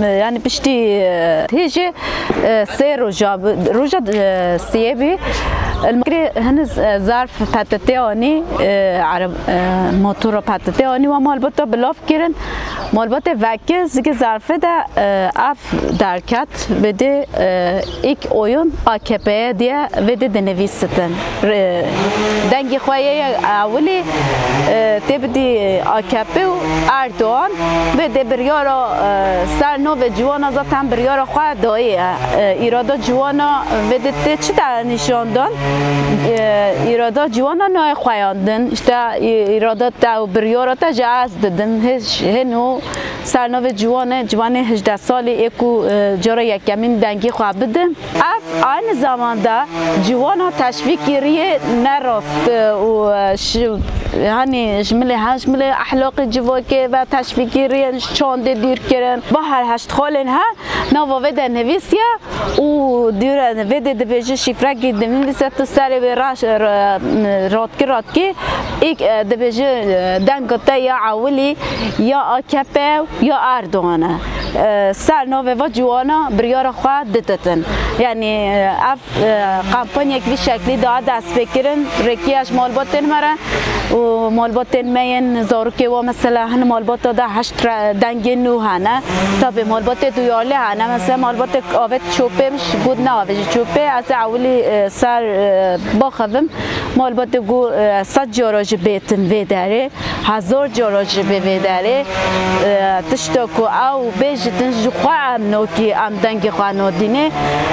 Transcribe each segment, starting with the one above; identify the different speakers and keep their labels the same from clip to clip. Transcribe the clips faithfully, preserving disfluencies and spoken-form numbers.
Speaker 1: يعني بشتي هيجي سير روجا روجا سيابي المكري هنز ظرف باتتيوني عرب موتور باتتيوني ومال بطة بلاف كيرن مال بطة وكي زي ظرف ده اف دركت بده ایک oyun A K P diye ve de denevistن دنگی خواهی اولی تبدی A K P و اردوغان و ده بریارا سرنو و جوانا زاتن بریارا خواه دایی ایرادا جوانا و ده چی در نشان دان ایرادا جوانا نای خواهاندن اشتا ایرادا تا بریارا تا جاز دادن هنو سرنو و جوانا جوان هجده سالی اکو جارا یکمین دنگی خواه بدن اف aynı zamanda جوانا تشویقی ریه نرفت و hani جمله هجمله اخلاق جواکه و تشویقی ریه چانده دیر کردن با هر هشت خالن ها نوابد نویسیه و دیر نوید دبیج شفره گید نویسه تو سر به راش رات کی رات کی ایک دبیج دنگتا یا عولی یا آکپه یا اردوغانه سر نوه و جوانا بریار خواه دتتن یعنی اف کمپانی یک شکلی داد دست بکرن رکیش مالباتن مره و مالباتن مین زاروکی و مثلا هن مالبات داده هشت دنگ نو هنه تا به مالبات دویاله هنه مثلا مالبات آوت چوپه مش بود نه آوت چوپه از اولی سر باخویم مالبات گو صد جاراج بیتن ویداره هزار جاراج بیداره تشتاکو او بیجتن جخوا ام نوکی ام دنگ خواه نودینه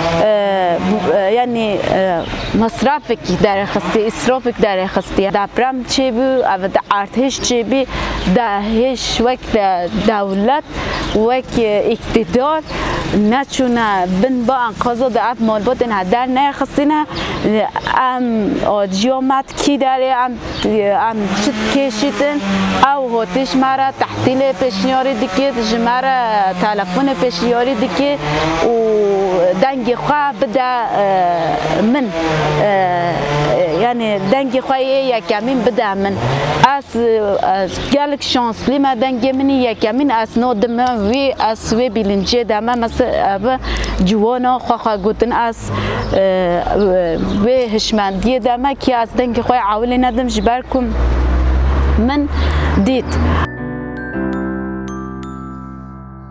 Speaker 1: یعنی مصرف کی در خستی اسراف کی در خستی دپرم چی بی او ارتش چی بی دهش وقت دولت وقت اقتدار نچونه بن با انقاض دعف مالبات نه در نه خستینه ام آجیامت کی داره ام ام چت کشیدن او هاتش مرا تحتیل پیشنیاری دیگه جمره تلفن پیشنیاری دیگه و دنگ خواه بده من یعنی دنگ خواه یکمین بده من از گلک شانس لیما دنگ منی یکمین از نودم وی از وی بیلنجه دم مثلا جوانا خواه خواه گوتن از وی هشمندی دم که از دنگ خواه عولی ندم جبرکم من دید